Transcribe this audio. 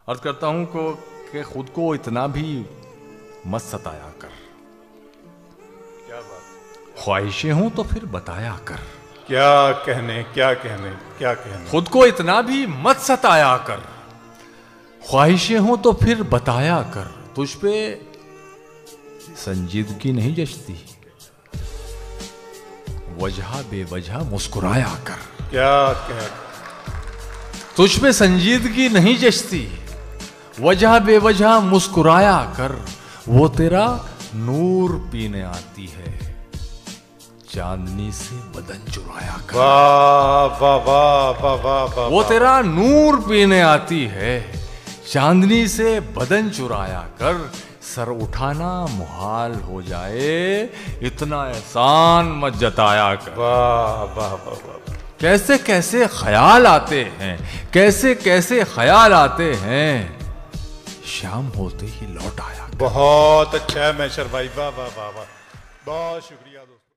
अर्ज करता हूं कि खुद को इतना भी मत सताया कर। क्या बात, ख्वाहिशें हों तो फिर बताया कर। क्या कहने क्या कहने क्या कहने। खुद को इतना भी मत सताया कर, ख्वाहिशें हों तो फिर बताया कर। तुझ पे संजीदगी नहीं जचती, वजह बेवजह मुस्कुराया कर। क्या कह, तुझ पे संजीदगी नहीं जचती, वजह बेवजह मुस्कुराया कर। वो तेरा नूर पीने आती है, चांदनी से बदन चुराया कर। वाह वाह वाह वाह वाह वाह। वो तेरा नूर पीने आती है, चांदनी से बदन चुराया कर। सर उठाना मुहाल हो जाए, इतना एहसान मत जताया कर। वाह वाह वाह वाह। कैसे कैसे ख्याल आते हैं, कैसे कैसे ख्याल आते हैं, शाम होते ही लौट आया। बहुत अच्छा है मैशर भाई, वाह वाह वाह वाह, बहुत शुक्रिया दोस्तों।